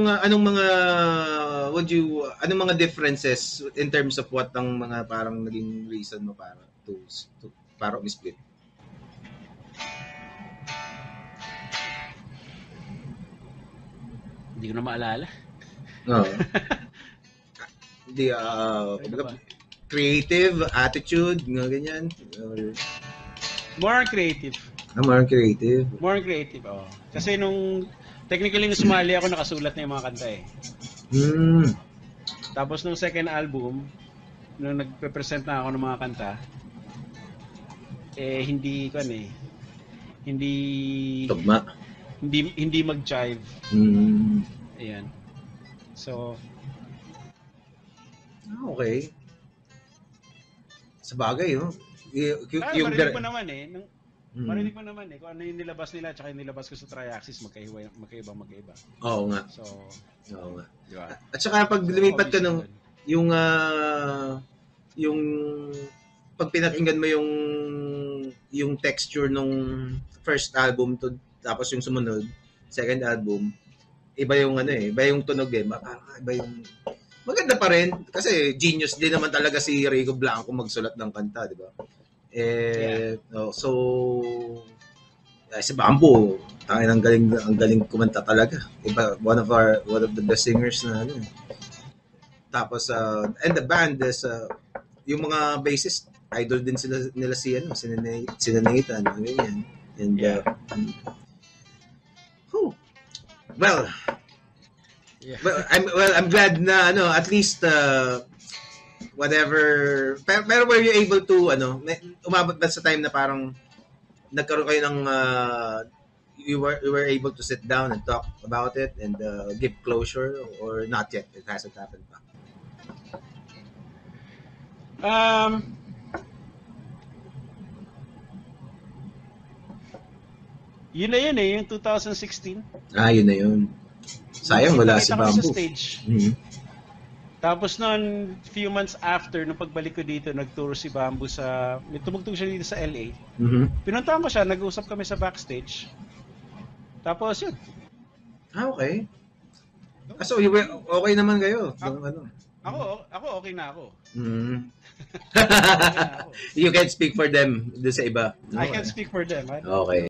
Anong mga anong mga differences in terms of what ang mga parang naging reason mo para to para split? Hindi ko na maalala. No. Hindi creative attitude, mga ganyan. More creative. More creative. More creative, oh. Kasi technically nung sumali ako, nakasulat na yung mga kanta eh. Tapos nung second album, nung nagpe-present na ako ng mga kanta, hindi tugma. Hindi mag-jive. Ayan. So, okay. Sa bagay, no? Marinig mo naman marinig mo naman kung ano yung nilabas nila at yung nilabas ko sa Triaxis, magkaiba. Oo nga. So, oo nga. Diba? At saka pag lumipat ka ng yung pag pinakinggan mo yung texture nung first album to tapos yung sumunod, second album, iba yung iba yung tunog iba yung maganda pa rin kasi genius din naman talaga si Rico Blanco magsulat ng kanta, di ba? So si Bamboo, ang galing kumanta talaga. Iba, one of the best singers na Tapos and the band is yung mga bassist idol din nila si Nathan, ganyan. And well, I'm glad na at least whatever, pero were you able to umabot ba sa time na parang nagkaroon kayo ng you were able to sit down and talk about it and give closure, or not yet? It hasn't happened pa. Yun na yun yung 2016. Yun na yun. Sayang wala si Bamboo. Sa stage. Tapos noon, few months after, nung pagbalik ko dito, nag-tour si Bamboo may tumugtog siya dito sa LA. Pinuntahan ko siya, nag-usap kami sa backstage. Tapos yun. Okay. So, okay naman kayo? Ako okay na ako. You can speak for them doon sa iba. I can speak for them. Okay.